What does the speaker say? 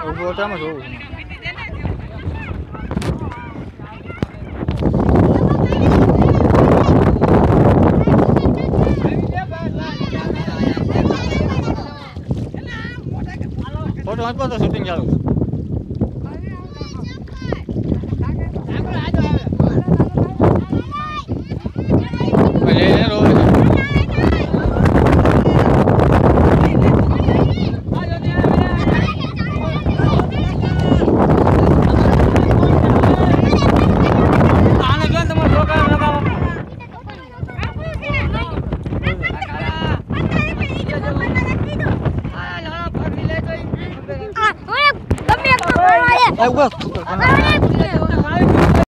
ઊભો તામાં જોઉં ફોટો આપો તો શૂટિંગ ચાલુ Ayo,